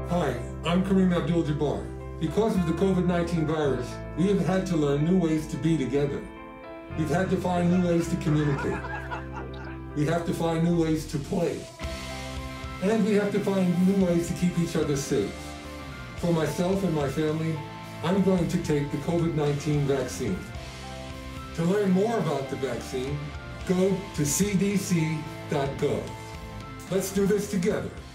Hi, I'm Kareem Abdul-Jabbar. Because of the COVID-19 virus, we have had to learn new ways to be together. We've had to find new ways to communicate. We have to find new ways to play. And we have to find new ways to keep each other safe. For myself and my family, I'm going to take the COVID-19 vaccine. To learn more about the vaccine, go to CDC.gov. Let's do this together.